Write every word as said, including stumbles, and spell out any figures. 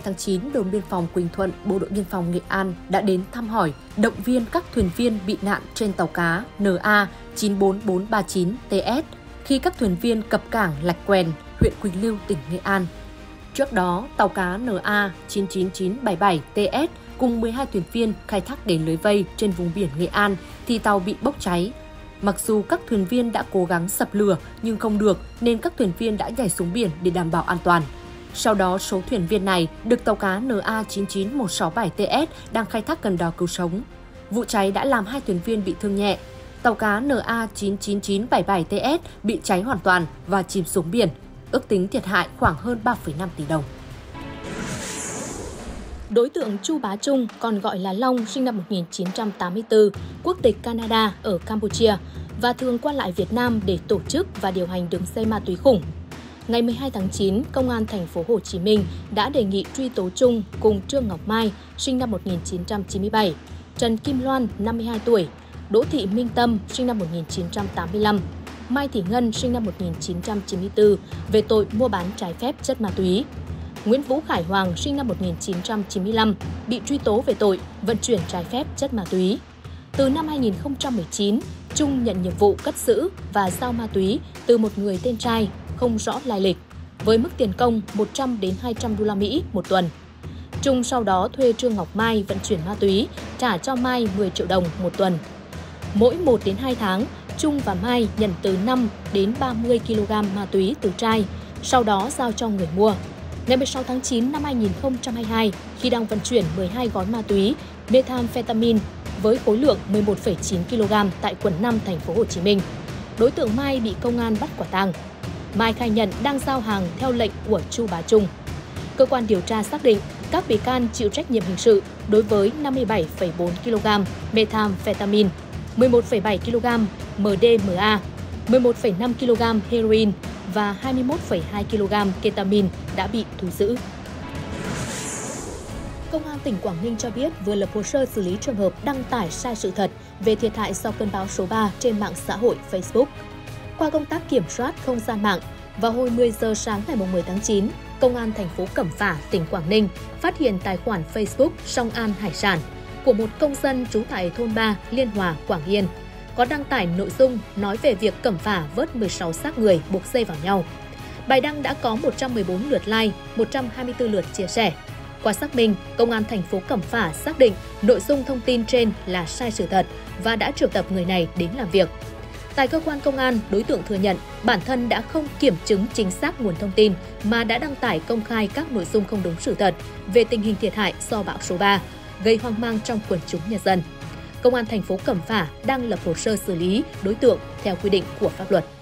tháng chín, đồn biên phòng Quỳnh Thuận, Bộ đội biên phòng Nghệ An đã đến thăm hỏi, động viên các thuyền viên bị nạn trên tàu cá N A chín bốn bốn ba chín T S khi các thuyền viên cập cảng Lạch Quèn, huyện Quỳnh Lưu, tỉnh Nghệ An. Trước đó, tàu cá N A chín chín chín bảy bảy T S cùng mười hai thuyền viên khai thác đến lưới vây trên vùng biển Nghệ An thì tàu bị bốc cháy. Mặc dù các thuyền viên đã cố gắng dập lửa nhưng không được nên các thuyền viên đã nhảy xuống biển để đảm bảo an toàn. Sau đó, số thuyền viên này được tàu cá N A chín chín một sáu bảy T S đang khai thác gần đó cứu sống. Vụ cháy đã làm hai thuyền viên bị thương nhẹ. Tàu cá N A chín chín chín bảy bảy T S bị cháy hoàn toàn và chìm xuống biển. Ước tính thiệt hại khoảng hơn ba phẩy năm tỷ đồng. Đối tượng Chu Bá Trung, còn gọi là Long, sinh năm một nghìn chín trăm tám mươi tư, quốc tịch Canada ở Campuchia và thường qua lại Việt Nam để tổ chức và điều hành đường dây ma túy khủng. Ngày mười hai tháng chín, Công an thành phố Hồ Chí Minh đã đề nghị truy tố Trung cùng Trương Ngọc Mai, sinh năm một nghìn chín trăm chín mươi bảy, Trần Kim Loan, năm mươi hai tuổi, Đỗ Thị Minh Tâm, sinh năm một nghìn chín trăm tám mươi lăm, Mai Thị Ngân, sinh năm một nghìn chín trăm chín mươi tư, về tội mua bán trái phép chất ma túy. Nguyễn Vũ Khải Hoàng, sinh năm một nghìn chín trăm chín mươi lăm, bị truy tố về tội vận chuyển trái phép chất ma túy. Từ năm hai nghìn không trăm mười chín, Trung nhận nhiệm vụ cất giữ và giao ma túy từ một người tên trai không rõ lai lịch, với mức tiền công một trăm đến hai trăm đô la Mỹ một tuần. Trung sau đó thuê Trương Ngọc Mai vận chuyển ma túy, trả cho Mai mười triệu đồng một tuần. Mỗi một đến hai tháng, Trung và Mai nhận từ năm đến ba mươi ki lô gam ma túy từ trai, sau đó giao cho người mua. Ngày mười sáu tháng chín năm hai nghìn không trăm hai mươi hai, khi đang vận chuyển mười hai gói ma túy methamphetamine với khối lượng mười một phẩy chín ki lô gam tại quận năm, thành phố Hồ Chí Minh, đối tượng Mai bị công an bắt quả tang. Mai khai nhận đang giao hàng theo lệnh của Chu Bá Trung. Cơ quan điều tra xác định các bị can chịu trách nhiệm hình sự đối với năm mươi bảy phẩy bốn ki lô gam methamphetamine, mười một phẩy bảy ki lô gam M D M A, mười một phẩy năm ki lô gam heroin và hai mươi mốt phẩy hai ki lô gam ketamine đã bị thu giữ. Công an tỉnh Quảng Ninh cho biết vừa lập hồ sơ xử lý trường hợp đăng tải sai sự thật về thiệt hại do cơn bão số ba trên mạng xã hội Facebook. Qua công tác kiểm soát không gian mạng, vào hồi mười giờ sáng ngày mười tháng chín, Công an thành phố Cẩm Phả, tỉnh Quảng Ninh phát hiện tài khoản Facebook Song An Hải sản của một công dân trú tại thôn ba, Liên Hòa, Quảng Yên, có đăng tải nội dung nói về việc Cẩm Phả vớt mười sáu xác người buộc dây vào nhau. Bài đăng đã có một trăm mười bốn lượt like, một trăm hai mươi tư lượt chia sẻ. Qua xác minh, Công an thành phố Cẩm Phả xác định nội dung thông tin trên là sai sự thật và đã triệu tập người này đến làm việc. Tại cơ quan công an, đối tượng thừa nhận bản thân đã không kiểm chứng chính xác nguồn thông tin mà đã đăng tải công khai các nội dung không đúng sự thật về tình hình thiệt hại do bão số ba, gây hoang mang trong quần chúng nhân dân. Công an thành phố Cẩm Phả đang lập hồ sơ xử lý đối tượng theo quy định của pháp luật.